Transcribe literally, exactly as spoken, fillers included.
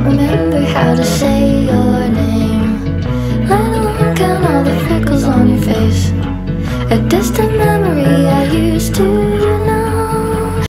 remember how to say your name. Let alone count all the freckles on your face. A distant memory I used to know.